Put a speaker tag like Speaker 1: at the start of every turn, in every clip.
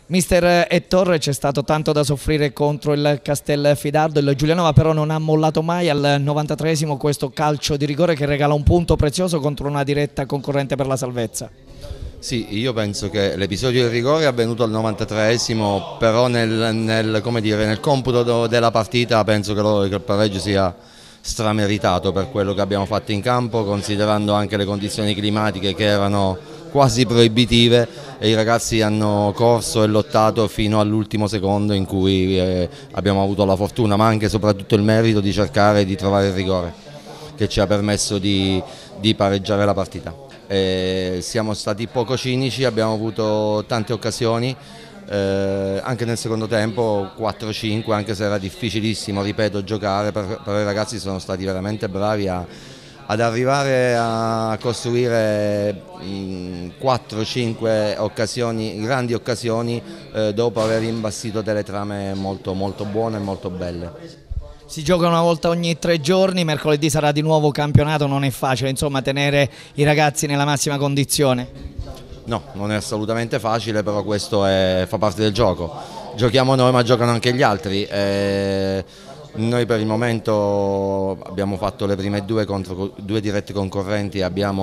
Speaker 1: Mister Ettore, c'è stato tanto da soffrire contro il Castelfidardo, il Giulianova però non ha mollato mai al 93esimo questo calcio di rigore che regala un punto prezioso contro una diretta concorrente per la salvezza.
Speaker 2: Sì, io penso che l'episodio del rigore è avvenuto al 93esimo, però nel computo della partita penso che il pareggio sia strameritato per quello che abbiamo fatto in campo, considerando anche le condizioni climatiche che erano quasi proibitive e i ragazzi hanno corso e lottato fino all'ultimo secondo in cui abbiamo avuto la fortuna ma anche e soprattutto il merito di cercare di trovare il rigore che ci ha permesso di pareggiare la partita. Siamo stati poco cinici, abbiamo avuto tante occasioni, anche nel secondo tempo 4-5, anche se era difficilissimo, ripeto, giocare, però i ragazzi sono stati veramente bravi ad arrivare a costruire 4-5 occasioni, grandi occasioni, dopo aver imbastito delle trame molto buone e molto belle.
Speaker 1: Si gioca una volta ogni 3 giorni, mercoledì sarà di nuovo campionato, non è facile insomma tenere i ragazzi nella massima condizione.
Speaker 2: No, non è assolutamente facile, però questo fa parte del gioco. Giochiamo noi ma giocano anche gli altri. Noi per il momento abbiamo fatto le prime due dirette concorrenti,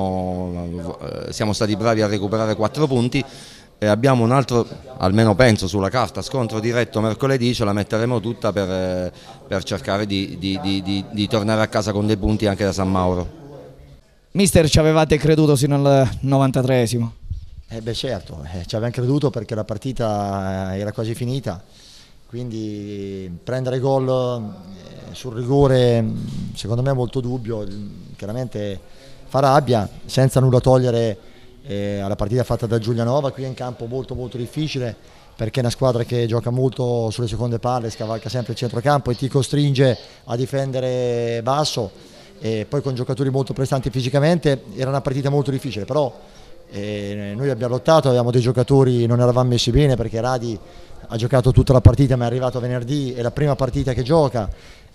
Speaker 2: siamo stati bravi a recuperare 4 punti e abbiamo un altro, almeno penso sulla carta, scontro diretto mercoledì, ce la metteremo tutta per cercare di tornare a casa con dei punti anche da San Mauro.
Speaker 1: Mister, ci avevate creduto sino al 93esimo?
Speaker 3: Beh certo, ci avevamo creduto perché la partita era quasi finita, quindi prendere gol sul rigore secondo me è molto dubbio, chiaramente fa rabbia, senza nulla togliere alla partita fatta da Giulianova, qui è in campo molto difficile perché è una squadra che gioca molto sulle seconde palle, scavalca sempre il centrocampo e ti costringe a difendere basso, e poi con giocatori molto prestanti fisicamente era una partita molto difficile, però noi abbiamo lottato, avevamo dei giocatori, non eravamo messi bene perché Radi ha giocato tutta la partita ma è arrivato venerdì, è la prima partita che gioca,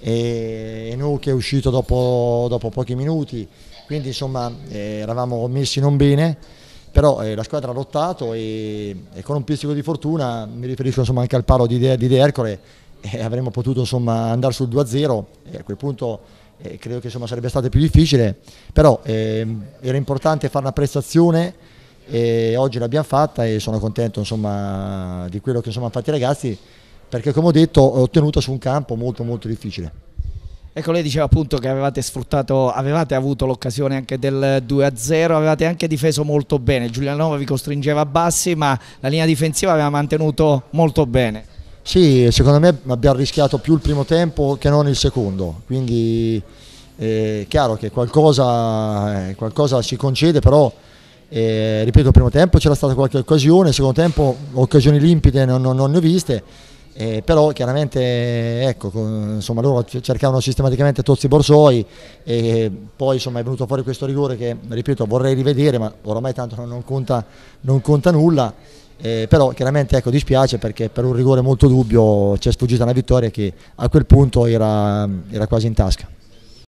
Speaker 3: e Nuke è uscito dopo pochi minuti, quindi insomma eravamo messi non bene, però la squadra ha lottato e con un pizzico di fortuna, mi riferisco insomma anche al palo di De Ercole, avremmo potuto insomma andare sul 2-0 e a quel punto credo che insomma sarebbe stato più difficile, però era importante fare una prestazione e oggi l'abbiamo fatta e sono contento insomma di quello che insomma hanno fatto i ragazzi, perché come ho detto ho ottenuto su un campo molto difficile.
Speaker 1: Ecco, lei diceva appunto che avevate avuto l'occasione anche del 2-0, avevate anche difeso molto bene, Giulianova vi costringeva a bassi ma la linea difensiva aveva mantenuto molto bene.
Speaker 3: Sì, secondo me abbiamo rischiato più il primo tempo che non il secondo, quindi è chiaro che qualcosa si concede, però ripeto, il primo tempo c'era stata qualche occasione, il secondo tempo occasioni limpide non ne ho viste, però chiaramente ecco, insomma, loro cercavano sistematicamente Tozzi Borsoi e poi insomma è venuto fuori questo rigore che ripeto vorrei rivedere, ma oramai tanto non conta nulla. Però chiaramente ecco, dispiace perché per un rigore molto dubbio ci è sfuggita una vittoria che a quel punto era quasi in tasca.